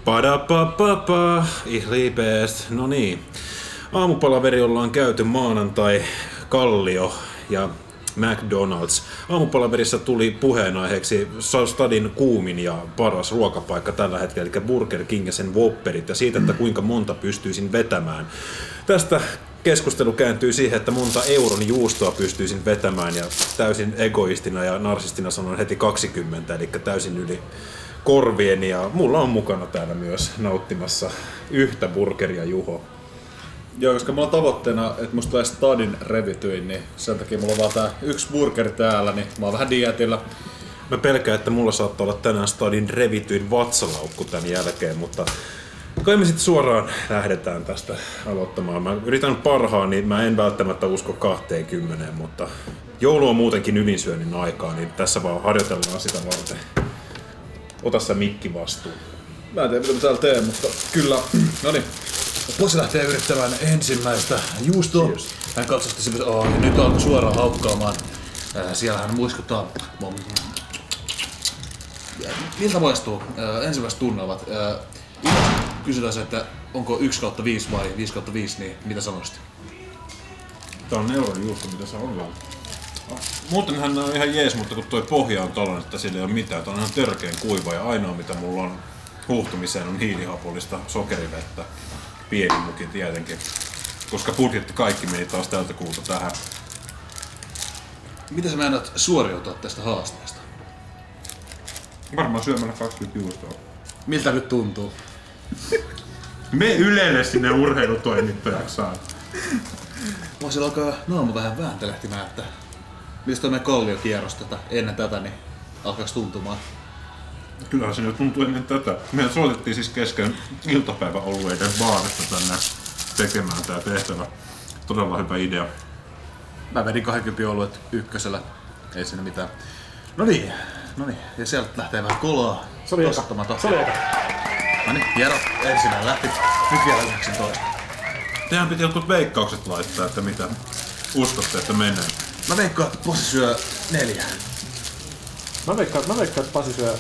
Padapapapa, ich liebe es. No niin, aamupalaveri ollaan käyty maanantai, Kallio ja McDonald's. Aamupalaverissa tuli puheenaiheeksi stadin kuumin ja paras ruokapaikka tällä hetkellä, eli Burger King ja sen Whopperit, ja siitä, että kuinka monta pystyisin vetämään. Tästä keskustelu kääntyy siihen, että monta euron juustoa pystyisin vetämään, ja täysin egoistina ja narsistina sanon heti 20, eli täysin yli korvieni, ja mulla on mukana täällä myös nauttimassa yhtä burgeria Juho. Joo, koska mulla on tavoitteena, että musta tulee stadin revityin, niin sen takia mulla on vaan tää yksi burgeri täällä, niin mä oon vähän dietillä. Mä pelkään, että mulla saattaa olla tänään stadin revityin vatsalaukku tän jälkeen, mutta kai me sitten suoraan lähdetään tästä aloittamaan. Mä yritän parhaani, mä en välttämättä usko 20, mutta joulu on muutenkin ylinsyönnin aikaa, niin tässä vaan harjoitellaan sitä varten. Ota sä mikki vastuun. Mä en tiedä mitä mä täällä teen, mutta kyllä. Noniin. Posi lähtee yrittämään ensimmäistä juustoa. Hän katsosti semmoisen, nyt alkoi suoraan haukkaamaan. Siellä hän muiskuttaa. Miltä maistuu ensimmäiset tunnelmat? Kysytään se, että onko 1/5 vai 5/5, niin mitä sanoisit? Tää on euron juusto, mitä se on. Muutenhan on ihan jees, mutta kun toi pohja on tollanen, että sillä ei ole mitään. Tää on ihan törkeen kuiva ja ainoa mitä mulla on huuhtumiseen on hiilihapollista sokerivettä. Pieni muki tietenkin, koska budjetti kaikki meni taas tältä kuulta tähän. Miten sä meinaat suoriutua tästä haasteesta? Varmaan syömällä 20 juustoa. Miltä nyt tuntuu? Me Ylelle sinne urheilutoimittajaksi saa. Voisin alkaa naamu vähän vääntelehtimään, että mistä meidän Kallio-kierros ennen tätä, niin alkaaks tuntumaan? Kyllähän se jo tuntuu ennen tätä. Meidän soitettiin siis kesken iltapäiväolueiden baarista tänne tekemään tää tehtävä. Todella hyvä idea. Mä vedin 20 oluet ykkösellä. Ei siinä mitään. Noniin. Ja sieltä lähtee vähän kolaa. Se oli eka. Noniin, Jero ensinnä lähti. Nyt vielä 19. Tehän piti jotkut veikkaukset laittaa, että mitä uskotte, että menee. Mä veikkaan, että Posi syö 4. Mä veikkaan, että Pasi syö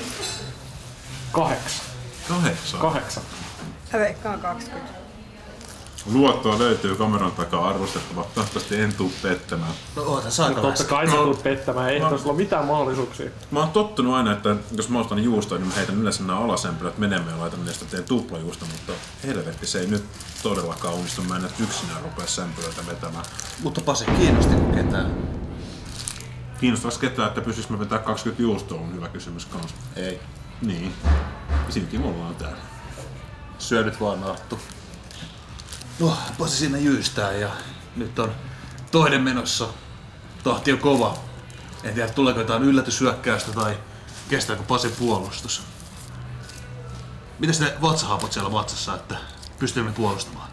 8. 8. Mä veikkaan 20. Luottoa löytyy kameran takaa arvostettava. Toivottavasti en tuu pettämään. No oota, saako Totta kai sä tulet pettämään, ei sulla mitään mahdollisuuksia. Mä oon tottunut aina, että jos mä ostan juustoa, niin mä heitän yleensä nämä alasempilät menemään ja laitan niistä teen tuplajuusta, mutta helvetti, se ei nyt todellakaan onnistu. Mä en näet yksinään rupea sämpylöitä vetämään. Mutta Pasi, kiinnostiko ketään? Kiinnostaisi ketään, että pystyisikö mä vetää 20 juustoa, on hyvä kysymys kanssa. Ei. Niin. Silti mulla on täällä. Syö nyt vaan, Arttu. No, Pasi siinä jyystää ja nyt on toinen menossa. Tahti on kova. En tiedä, tuleeko jotain yllätyshyökkäystä tai kestääkö Pasin puolustus. Mitäs ne vatsahapot siellä vatsassa, että pystymme puolustamaan?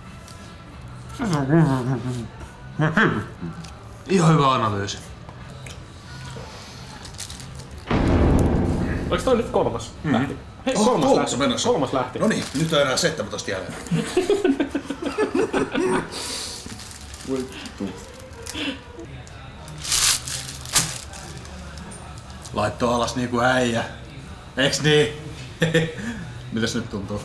Ihan hyvä analyysi. Oliko toi nyt 3? Lähti. Hei, kolmas lähti. No niin, nyt on enää 17 jäljellä. Laitto alas niinku äijä. Eiks niin? Mitäs nyt tuntuu?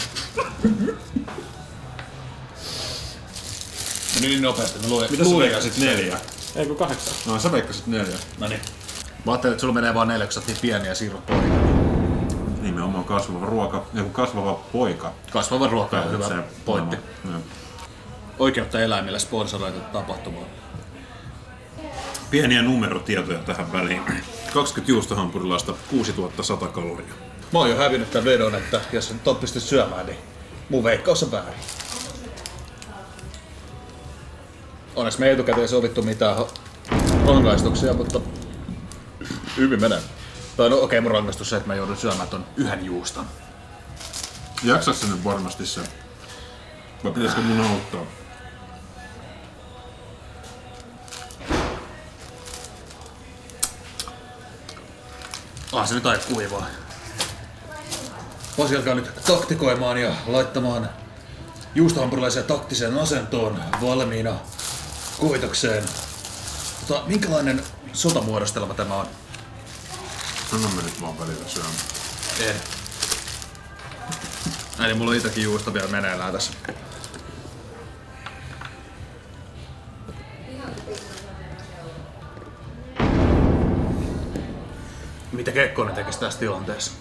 Niin nopeasti, mä luin. Mitä sä veikkasit 4? Ei kun 8. No sä veikkasit 4. Noniin. Mä ajattelin, että sulla menee vaan 4, kun sä oot niin pieniä siirropoika. Nimenomaan kasvava poika. Kasvava ruoka on hyvä Se pointti. No. Oikeutta eläimillä sponsoroitu tapahtumaa. Pieniä numerotietoja tähän väliin. 20 juustohampurilaista, 6100 kaloria. Mä oon jo hävinnyt tän vedon, että jos en pysty syömään, niin mun veikkaus on väärin. Onneksi me ei etukäteen sovittu mitään rangaistuksia, mutta hyvin menee. Tai no okei, mun rangaistus se, että mä joudun syömään ton yhden juuston. Jaksas se nyt varmasti se? Vai pitäisikö mun auttaa? Se nyt aika kuivaa. Pasi alkaa nyt taktikoimaan ja laittamaan juustohampurilaisia taktiseen asentoon valmiina koitokseen. Minkälainen sotamuodostelma tämä on? Anna me nyt vaan välillä syömään. En. Eli mulla on itäkin juusta vielä meneillään tässä. Mitä Kekkonen tekisi tässä tilanteessa?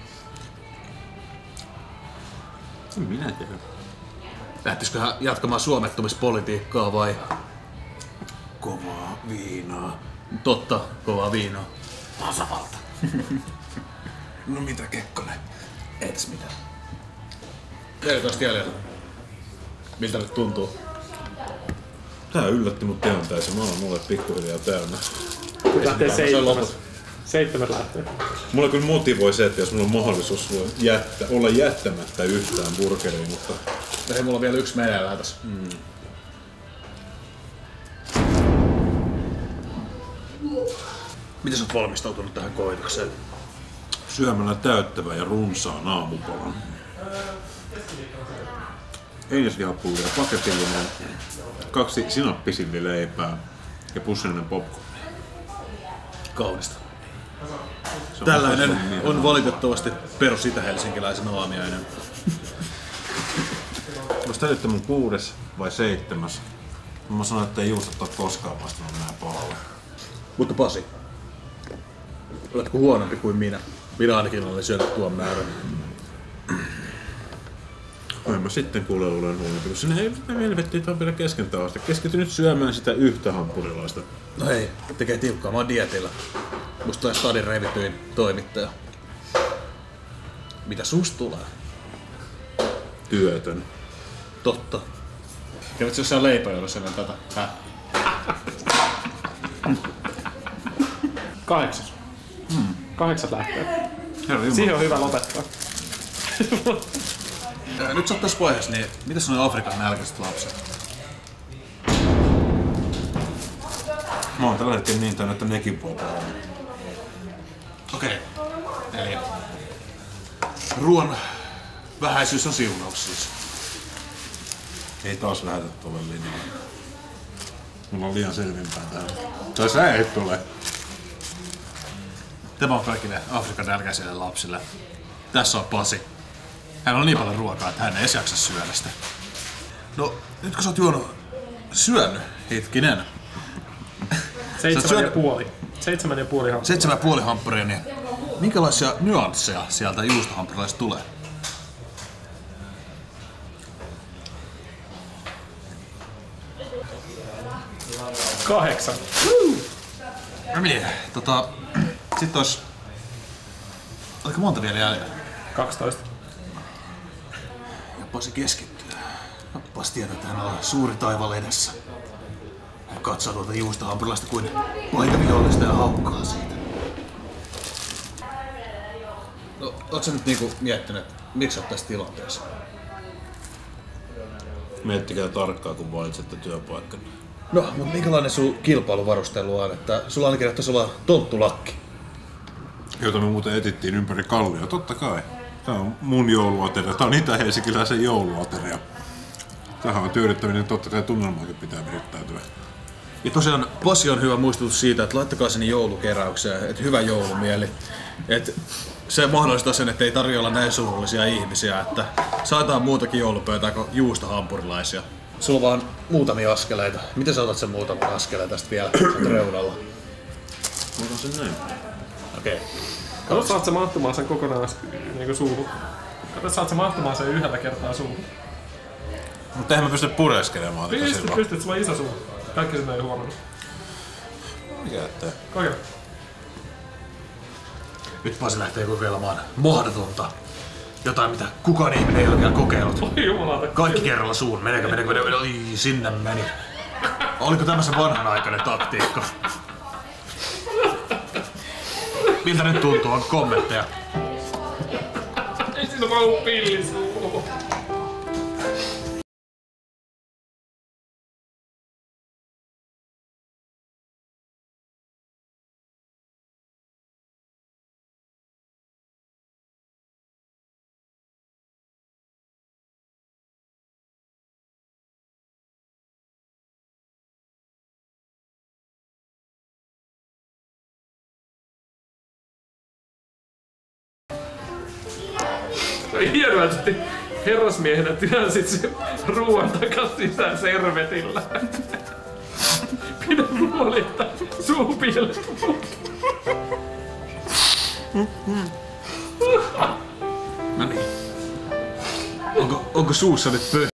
Minä tiedän. Lähtisikö hän jatkamaan suomettumispolitiikkaa vai? Kovaa viinaa. Totta, kovaa viinaa. Tasavalta. No mitä Kekkonen? Eitäs mitään. 14 jäljellä. Miltä nyt tuntuu? Tää yllätti mut ihan täysin. Mä oon mulle pikkuhiljaa täynnä. Lähtee 7 lähtee. Mulla kyllä motivoi se, että jos mulla on mahdollisuus olla jättämättä yhtään burgeria, mutta... Hei, mulla on vielä yksi meneillään tässä. Miten sä oot valmistautunut tähän koitokseen? Syömällä täyttävän ja runsaan aamupalan. Eineslihapuuria, paketillinen, 2 sinappisillileipää ja pussillinen popcorn. Kaunista. Tällainen on valitettavasti perus itä-helsinkiläisen aamiainen. Olisi täytyy mun 6. vai 7. Mä sanoin, että ei juustot ole koskaan vastannut nää palalle. Mutta Pasi, oletko huonompi kuin minä? Minä ainakin olen syönyt tuon määrän. Ai mä sitten kuule olen huonompi, kun sinne ei helvettiin tää on vielä kesken taas. Keskity nyt syömään sitä yhtä hampurilaista. No ei, tekee tiukkaa, mä oon dietillä. Musta tulee Stadin revityin toimittaja. Mitä susta tulee? Työtön. Totta. Kävitkö jossain leipäjonossa ennen tätä? 8. 8 lähtee. Siihen on hyvä lopettaa. Nyt sä oot tässä vaiheessa, niin mitä sanoo Afrikan nälkäiset lapset? Mä oon tällä hetkellä niin täynnä, että nekin voi palaa. Okei. Eli ruoan vähäisyys on siunaus siis. Ei taas lähetä tuolle linjalle. Mulla on liian selvinpäin täällä. Tai sä et tule. Tämä on kaikille Afrikan nälkäisille lapsille. Tässä on Pasi. Hän on niin paljon ruokaa, että hän ei edes jaksa syödä sitä. No, nyt kun sä oot syönyt, hetkinen. 7,5. 7,5 hamppuria, niin minkälaisia nyansseja sieltä juustohamppurilaista tulee? Kahdeksan. No niin, sit ois... Oliko monta vielä jäljellä? 12. Ja Pasi keskittyy. Pasi tietää, että hän on suuri taivaalla edessä. Hän katsoo tuolta juustohampurilaista kuin paita vihollista ja haukkaa siitä. No, oot sä nyt niinku miettinyt, että miksi sä oot tässä tilanteessa? Miettikää tarkkaan, kun valitsette työpaikan. No, mutta minkälainen sun kilpailuvarustelu on? Että sulla ainakin taisi olla tonttulakki. Jota me muuten etittiin ympäri Kallioa, totta kai. Tää on mun jouluateria. Tää on itä-helsinkiläisen jouluateria. Tähän on tyydyttäminen, totta kai tunnelmaakin pitää virittäytyä. Ja tosiaan Pasi on hyvä muistutus siitä, että laittakaa sinne joulukeräykseen, että hyvä joulumieli. Että se mahdollistaa sen, että ei tarvitse olla näin surullisia ihmisiä, että saadaan muutakin joulupöytää kuin juustohampurilaisia. Sulla on vaan muutamia askeleita. Miten sä otat sen muutaman askeleen tästä vielä reunalla? Otan sen näin. Okei. Kato, saat sä mahtumaan sen kokonaan niinku suuhun. Kato, saat sä mahtumaan sen yhdellä kertaa suuhun. Mutta eihän mä pysty pureskelemaan tätä silloin. Pystyt, sulla on iso suu. Kaikki sen ei huomannut. Mikä ettei? Kokeile. Nyt Pasi lähtee kokeilemaan mahdotonta. Jotain, mitä kukaan ihminen ei ole vielä kokeillut. Oi jumalauta. Kaikki kerralla suun. Meneekö? Oi, sinne meni. Oliko tämä se vanhanaikainen taktiikka? Miltä nyt tuntuu? Onko kommentteja? Ei siinä vaan ollut pillisuu. Hienoisesti herrasmiehenä työnsit sen ruoan takas sisään servetillä. Pidä huoli, että suu piilettuu. No niin. Onko suussa nyt pöh?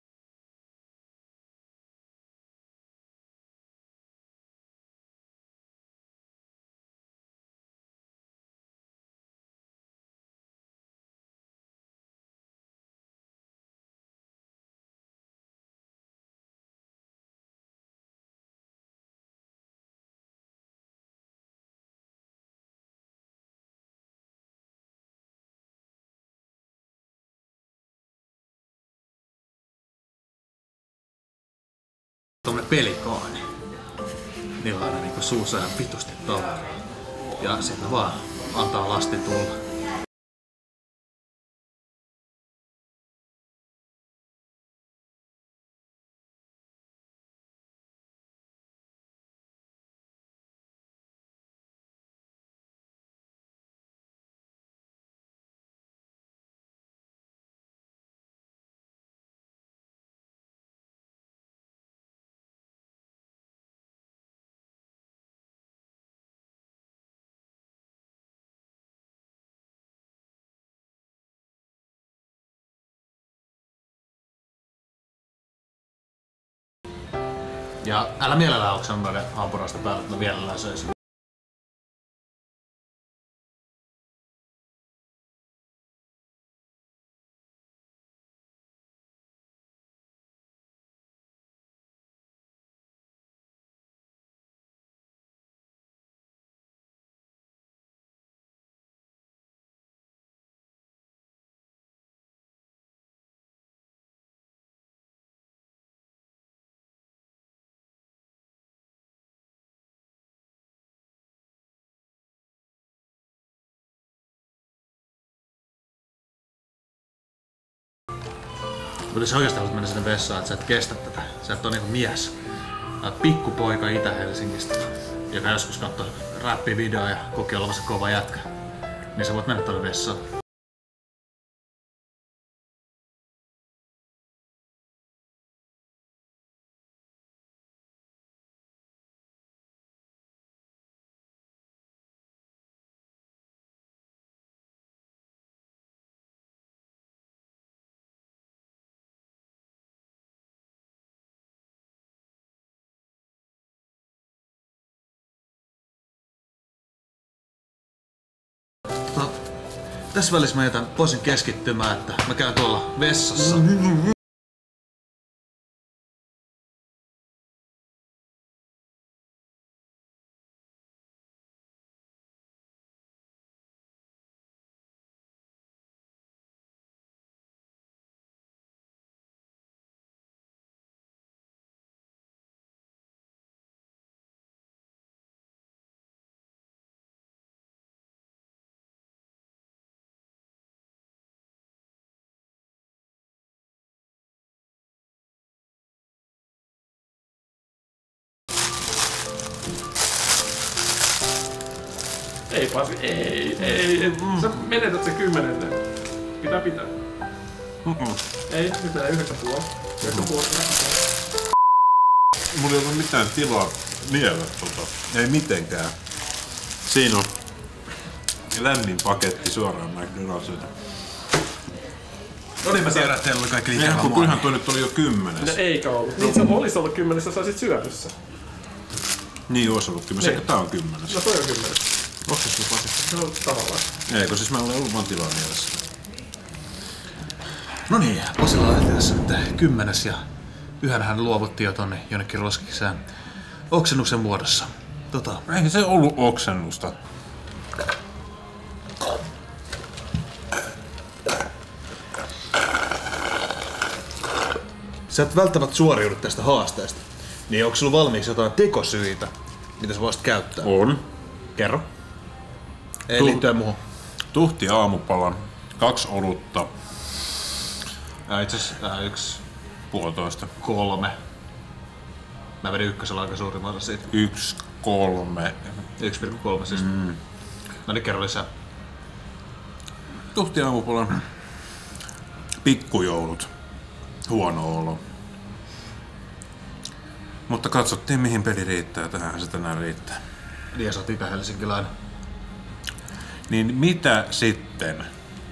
Tommonen pelikaani. Niillä on aina niinku suussa ihan vitusti tavaraa. Ja sitten vaan antaa lastin tulla. Ja älä mielellään oksenna noiden hampuraista päälle, että mä mielellään söisin. Mutta jos oikeasti haluat mennä sinne vessaan, että sä et kestä tätä. Sä et ole niinku mies. Sä oot pikkupoika Itä-Helsingistä, joka joskus katsoi räppivideoa ja koki olevansa kova jätkä. Niin sä voit mennä tuonne vessaan. Tässä välissä mä jätän posin keskittymään, että mä käyn tuolla vessassa. Ei Pasi, ei. Sä menetät se 10. Pitää. Ei, nyt mennään 9,5. 9,5. Mulla ei ollut mitään tilaa niellä Ei mitenkään. Siinä on lämmin paketti suoraan McDonaldsilta. No niin, mä tiedän, että teillä oli kaikki liikaa. Kyllähän toi nyt oli jo 10. No eikä ollut. Niin se olisi ollut 10, sä saisit syödyssä. Niin olisi ollut 10. Sekä tää on 10. No toi on 10. Onko se sun Pasi? No tavallaan. Eikö siis meillä ei ollut vaan tilaa mielessä. No niin, Pasilla lähti tässä nyt 10. ja yhden hän luovutti jo tonne jonnekin roskisään oksennuksen muodossa. Eihän se ollut oksennusta. Sä et välttämättä suoriudu tästä haasteesta. Niin onko sulla valmiiksi jotain tekosyitä, mitä sä voisit käyttää? On. Kerro. Ei liittyen muuhun. Tuhti aamupalan, 2 olutta. Itse 1,5. 3. Mä vedin ykkösellä aika suurin osa siitä. 1,3. 1,3 siis. No niin, kerro lisää. Tuhti aamupalan, Pikkujoulut. Huono olo. Mutta katsottiin mihin peli riittää, tähän se tänään riittää. Niin, sä oot itä-helsinkiläinen. Niin mitä sitten?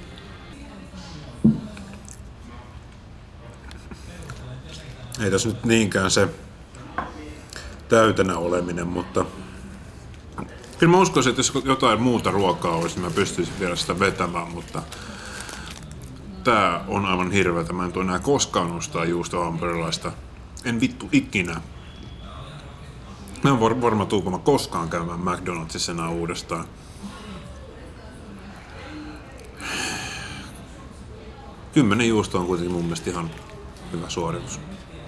Ei tässä nyt niinkään se täytänä oleminen, mutta kyllä mä uskoisin, että jos jotain muuta ruokaa olisi, niin mä pystyisin vielä sitä vetämään, mutta tää on aivan hirveetä. Mä en tuo enää koskaan ostaa juustohampurilaista. En vittu ikinä. Mä en varma tuuko mä koskaan käymään McDonaldsissa enää uudestaan. Kymmenen juusto on kuitenkin mun mielestä ihan hyvä suoritus.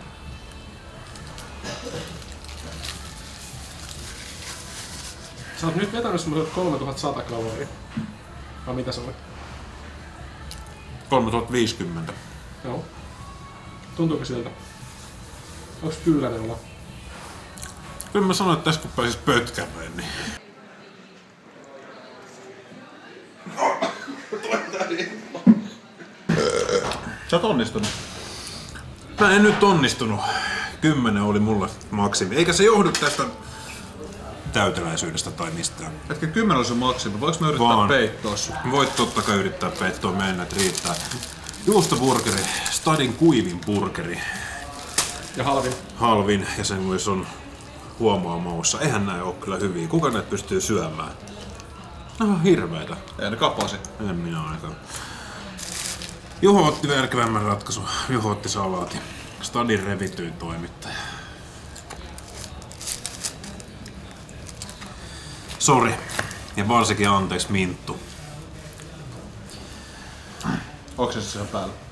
Sä oot nyt vetänyt semmoiset 3100 kaloria. Vai mitä se oli? 3050. Joo. Tuntuuko siltä? Onks kyllänen olla? Kyllä mä sanoin, että tässä kun pääsis pötkämään, niin... Sä oot onnistunut. Mä en nyt onnistunut. 10 oli mulle maksimi. Eikä se johdu tästä täyteläisyydestä tai mistään. Hetken 10 oli sun maksimi. Voinko mä yrittää Vaan. peittoa sun? Voit totta kai yrittää peittoa mennä, että riittää. Juustoburgeri, Stadin kuivin burgeri. Ja halvin. Halvin ja sen myös on huomaa maussa. Eihän näin oo kyllä hyviä. Kuka näitä pystyy syömään? No hirveetä. Ei ne kapasi. En minä ainakaan. Juho otti järkevämmän ratkaisun. Juho otti salaatin. Stadin revityin toimittaja. Sori. Ja varsinkin anteeksi Minttu. Onko se siellä päällä?